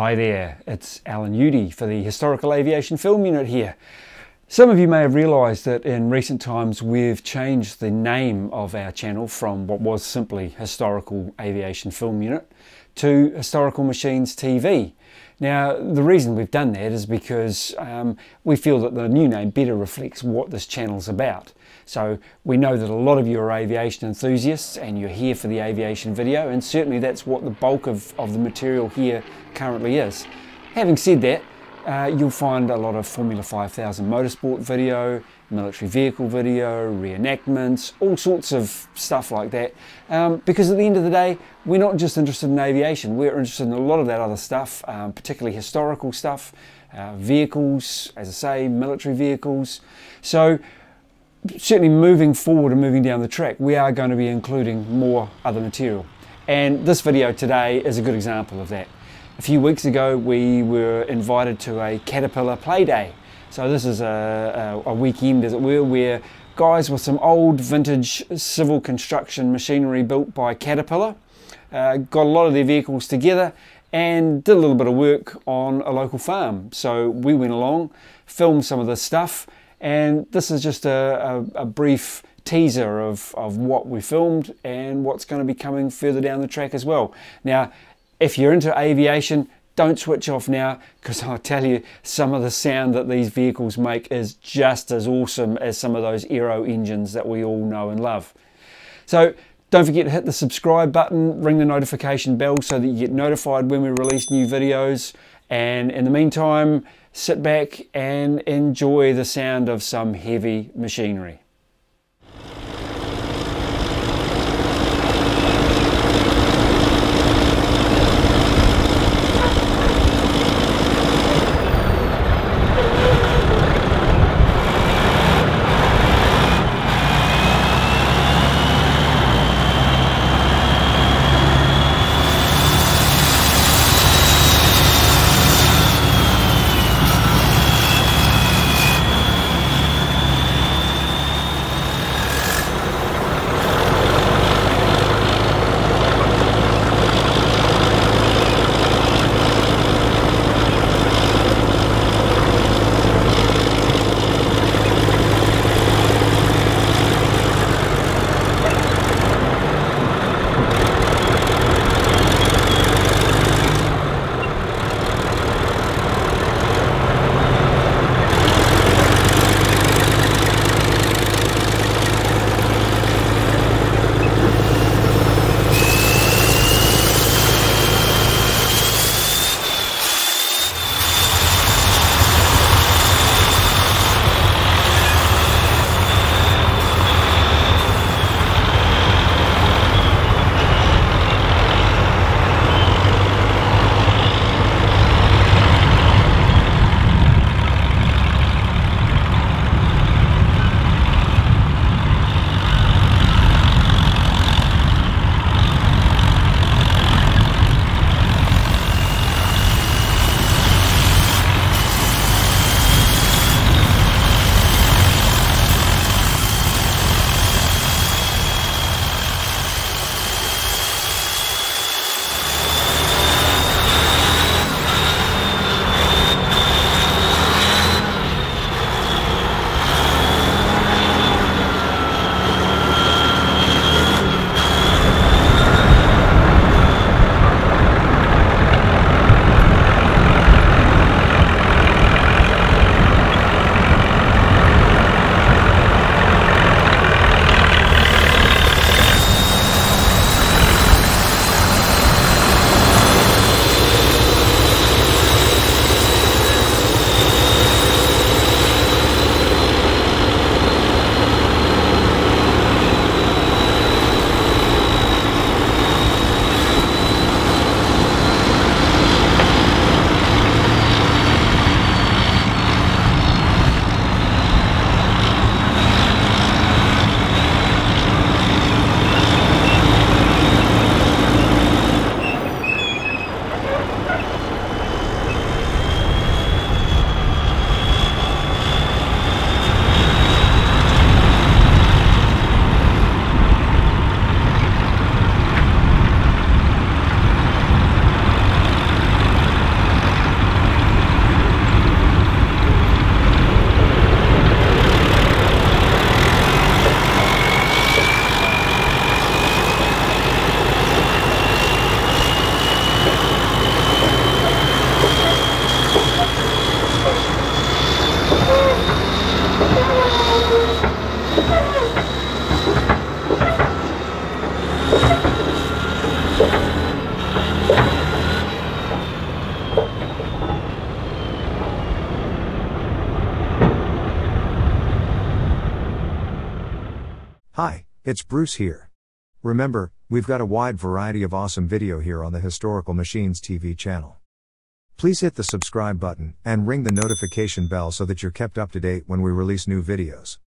Hi there, it's Alan Udy for the Historical Aviation Film Unit here. Some of you may have realised that in recent times we've changed the name of our channel from what was simply Historical Aviation Film Unit to Historical Machines TV. Now the reason we've done that is because we feel that the new name better reflects what this channel's about. So we know that a lot of you are aviation enthusiasts and you're here for the aviation video, and certainly that's what the bulk of the material here currently is. Having said that, you'll find a lot of Formula 5000 motorsport video, military vehicle video, reenactments, all sorts of stuff like that, because at the end of the day we're not just interested in aviation, we're interested in a lot of that other stuff, particularly historical stuff, vehicles, as I say, military vehicles. So certainly moving forward and moving down the track, we are going to be including more other material, and this video today is a good example of that. A few weeks ago we were invited to a Caterpillar play day. So this is a weekend, as it were, where guys with some old vintage civil construction machinery built by Caterpillar got a lot of their vehicles together and did a little bit of work on a local farm. So we went along, filmed some of this stuff, and this is just a brief teaser of what we filmed and what's going to be coming further down the track as well. Now, if you're into aviation, don't switch off now, because I'll tell you, some of the sound that these vehicles make is just as awesome as some of those aero engines that we all know and love. So don't forget to hit the subscribe button, ring the notification bell so that you get notified when we release new videos. And in the meantime, sit back and enjoy the sound of some heavy machinery. Hi, it's Bruce here. Remember, we've got a wide variety of awesome video here on the Historical Machines TV channel. Please hit the subscribe button and ring the notification bell so that you're kept up to date when we release new videos.